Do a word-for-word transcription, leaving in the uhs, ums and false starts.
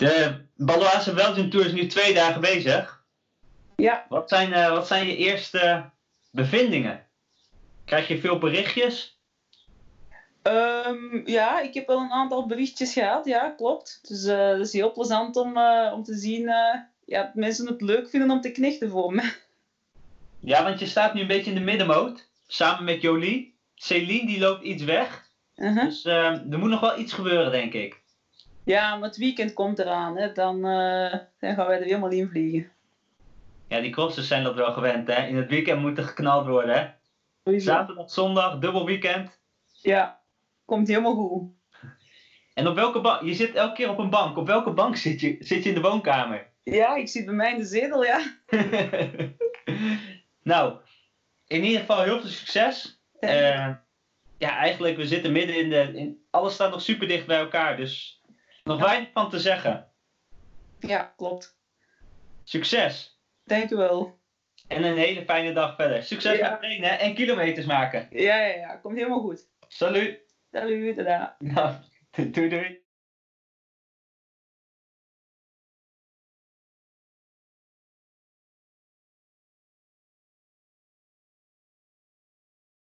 De Baloise Belgian Tour is nu twee dagen bezig. Ja. Wat zijn, uh, wat zijn je eerste bevindingen? Krijg je veel berichtjes? Um, ja, ik heb wel een aantal berichtjes gehad, ja, klopt. Dus uh, het is heel plezant om, uh, om te zien uh, ja, dat mensen het leuk vinden om te knechten voor me. Ja, want je staat nu een beetje in de middenmoot, samen met Jolie. Céline die loopt iets weg. Uh-huh. Dus uh, er moet nog wel iets gebeuren, denk ik. Ja, maar het weekend komt eraan, hè. Dan, uh, dan gaan wij er helemaal in vliegen. Ja, die crossers zijn dat wel gewend, hè. In het weekend moet er geknald worden, hè. Sowieso. Zaterdag, zondag, dubbel weekend. Ja, komt helemaal goed. En op welke bank? Je zit elke keer op een bank. Op welke bank zit je? Zit je in de woonkamer? Ja, ik zit bij mij in de zetel, ja. Nou, in ieder geval heel veel succes. Uh, ja, eigenlijk, we zitten midden in de... In, alles staat nog super dicht bij elkaar, dus nog ja. weinig van te zeggen. Ja, klopt. Succes. Dank u wel. En een hele fijne dag verder. Succes ja. met trainen en kilometers maken. Ja, ja, ja. Komt helemaal goed. Salut. Salut, tada. Nou, doei doei.